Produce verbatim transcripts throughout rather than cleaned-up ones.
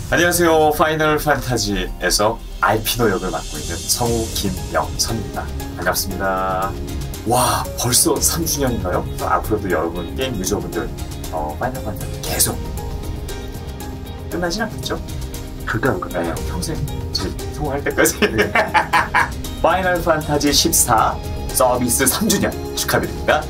안녕하세요. 파이널 판타지에서 알피노 역을 맡고 있는 성우 김영선입니다. 반갑습니다. 와, 벌써 삼 주년인가요? 앞으로도 여러분 게임 유저분들 어, 파이널 판타지 계속 끝나진 않겠죠? 절대 안 끝나요. 네, 평생 성공할 때까지. 파이널 판타지 십사 서비스 삼 주년 축하드립니다.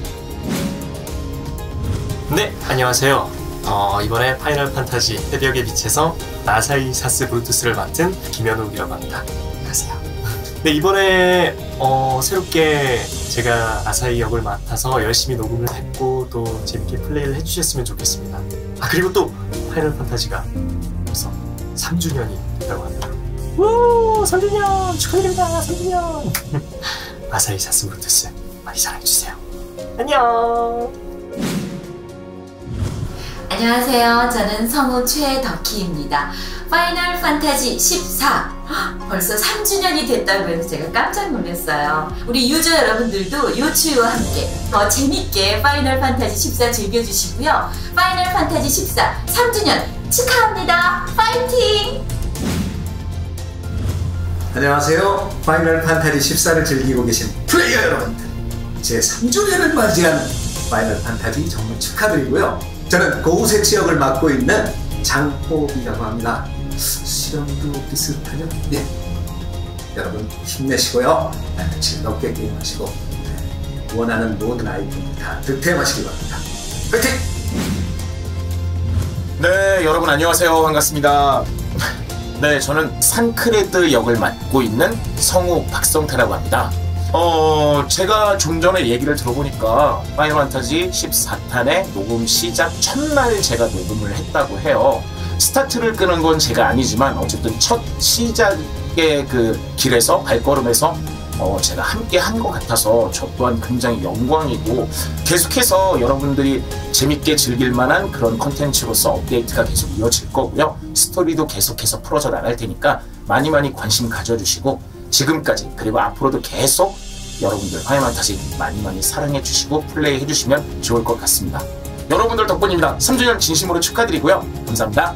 네, 안녕하세요. 어, 이번에 파이널 판타지 새벽의 빛에서 아사히 사스 브루투스를 맡은 김현욱이라고 합니다. 안녕하세요. 네, 이번에 어, 새롭게 제가 아사히 역을 맡아서 열심히 녹음을 했고 또 재밌게 플레이를 해주셨으면 좋겠습니다. 아, 그리고 또 파이널 판타지가 벌써 삼 주년이 됐다고 합니다. 우! 삼 주년! 축하드립니다! 삼 주년! 아사히 사스 브루투스 많이 사랑해주세요. 안녕! 안녕하세요. 저는 성우 최덕희입니다. 파이널 판타지 십사 벌써 삼 주년이 됐다고 해서 제가 깜짝 놀랐어요. 우리 유저 여러분들도 요추유와 함께 더 재밌게 파이널 판타지 십사 즐겨주시고요. 파이널 판타지 십사 삼 주년 축하합니다. 파이팅! 안녕하세요. 파이널 판타지 십사를 즐기고 계신 플레이어 여러분들, 제 삼 주년을 맞이한 파이널 판타지 정말 축하드리고요. 저는 고우세 지역을 맡고 있는 장호빈이라고 합니다. 실험도 비슷하죠? 네. 여러분 힘내시고요. 네, 즐겁게 게임하시고 네, 원하는 모든 아이템들 다 득템하시기 바랍니다. 화이팅! 네, 여러분 안녕하세요. 반갑습니다. 네, 저는 산크레드 역을 맡고 있는 성우 박성태라고 합니다. 어, 제가 좀 전에 얘기를 들어보니까 파이널 판타지 십사 탄의 녹음 시작 첫날 제가 녹음을 했다고 해요. 스타트를 끄는 건 제가 아니지만 어쨌든 첫 시작의 그 길에서 발걸음에서 어, 제가 함께 한 것 같아서 저 또한 굉장히 영광이고, 계속해서 여러분들이 재밌게 즐길 만한 그런 컨텐츠로서 업데이트가 계속 이어질 거고요. 스토리도 계속해서 풀어져 나갈 테니까 많이 많이 관심 가져주시고, 지금까지 그리고 앞으로도 계속 여러분들 파이널 판타지 많이 많이 사랑해 주시고 플레이 해주시면 좋을 것 같습니다. 여러분들 덕분입니다. 삼 주년 진심으로 축하드리고요. 감사합니다.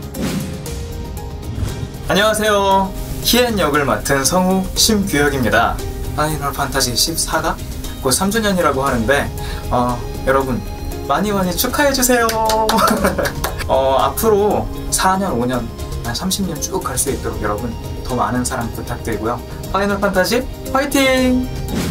안녕하세요. 히엔 역을 맡은 성우 심규혁입니다. 파이널 판타지 십사가 곧 삼 주년이라고 하는데 어, 여러분 많이 많이 축하해주세요. 어, 앞으로 사 년, 오 년, 삼십 년 쭉 갈 수 있도록 여러분 더 많은 사랑 부탁드리고요. 파이널 판타지 화이팅!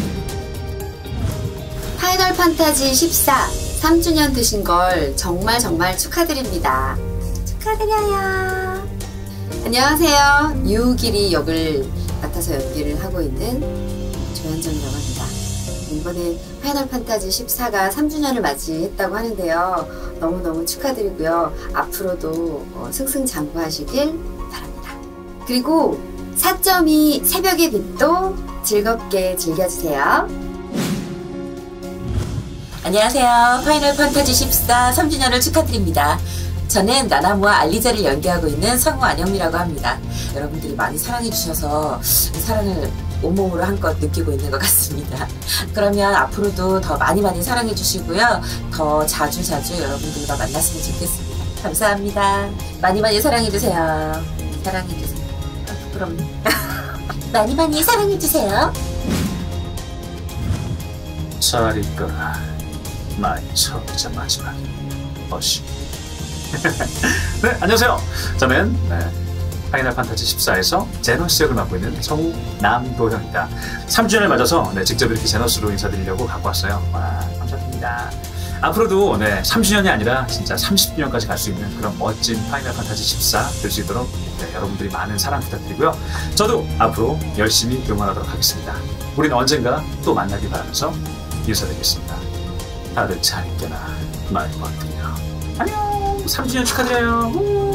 파이널 판타지 십사 삼 주년 되신 걸 정말 정말 축하드립니다. 축하드려요. 안녕하세요. 유길이 역을 맡아서 연기를 하고 있는 조현정이라고 합니다. 이번에 파이널 판타지 십사가 삼 주년을 맞이했다고 하는데요. 너무너무 축하드리고요. 앞으로도 승승장구하시길 바랍니다. 그리고 사 점 이 새벽의 빛도 즐겁게 즐겨주세요. 안녕하세요. 파이널 판타지 십사 삼 주년을 축하드립니다. 저는 나나무와 알리자를 연기하고 있는 성우 안영미라고 합니다. 여러분들이 많이 사랑해주셔서 사랑을 온몸으로 한껏 느끼고 있는 것 같습니다. 그러면 앞으로도 더 많이 많이 사랑해주시고요. 더 자주 자주 여러분들과 만났으면 좋겠습니다. 감사합니다. 많이 많이 사랑해주세요. 사랑해주세요. 아, 부끄럽네. 많이 많이 사랑해주세요. 잘 있거라. 나의 처음이자 마지막 어시. 네, 안녕하세요. 저는 네, 파이널 판타지 십사에서 제너스 역을 맡고 있는 성우 남도형입니다. 삼 주년을 맞아서 네, 직접 이렇게 제너스로 인사드리려고 갖고 왔어요. 와, 감사드립니다. 앞으로도 네, 삼 주년이 아니라 진짜 삼십 주년까지 갈 수 있는 그런 멋진 파이널 판타지 십사 될 수 있도록 네, 여러분들이 많은 사랑 부탁드리고요. 저도 앞으로 열심히 응원하도록 하겠습니다. 우린 언젠가 또 만나길 바라면서 인사드리겠습니다. 다들 잘 있게나. 나의 번들이야. 안녕. 삼 주년 축하드려요.